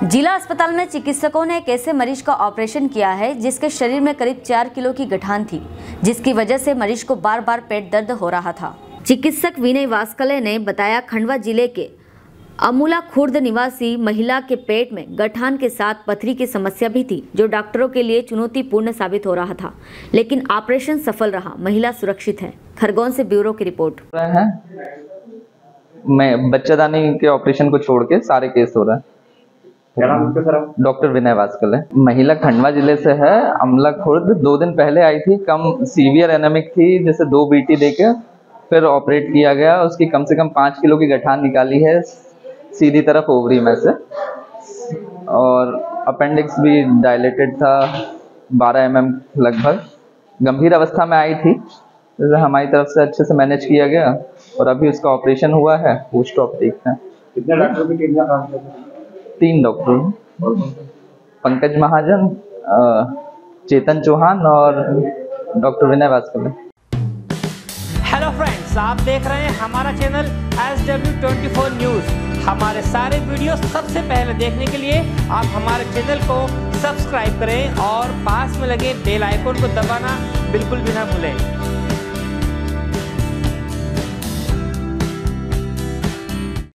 जिला अस्पताल में चिकित्सकों ने एक ऐसे मरीज का ऑपरेशन किया है जिसके शरीर में करीब 4 किलो की गठान थी, जिसकी वजह से मरीज को बार बार पेट दर्द हो रहा था। चिकित्सक विनय वास्कले ने बताया, खंडवा जिले के अमूला खुर्द निवासी महिला के पेट में गठान के साथ पथरी की समस्या भी थी, जो डॉक्टरों के लिए चुनौतीपूर्ण साबित हो रहा था, लेकिन ऑपरेशन सफल रहा। महिला सुरक्षित है। खरगोन से ब्यूरो की रिपोर्ट। मैं बच्चेदानी के ऑपरेशन को छोड़ के सारे केस हो रहा है। क्या नाम है सर? डॉक्टर विनय वास्कल है। महिला खंडवा जिले से है, अमला खुर्द। 2 दिन पहले आई थी, कम सीवियर एनेमिक थी, जैसे 2 बीटी देके फिर ऑपरेट किया गया। उसकी कम से कम 5 किलो की गठान निकाली है सीधी तरफ ओवरी में से, और अपेंडिक्स भी डायलेटेड था 12 mm लगभग। गंभीर अवस्था में आई थी, जैसे हमारी तरफ से अच्छे से मैनेज किया गया और अभी उसका ऑपरेशन हुआ है। पोस्ट ऑप देखते हैं। कितने डॉक्टर की टीम का काम कर रहे हैं? 3 डॉक्टर, पंकज महाजन, चेतन चौहान और doctor Vinay Vaskal. Hello friends, आप देख रहे हैं हमारा चैनल SW24 न्यूज़। हमारे सारे वीडियो सबसे पहले देखने के लिए आप हमारे चैनल को सब्सक्राइब करें और पास में लगे बेल आइकन को दबाना बिल्कुल भी ना भूलें।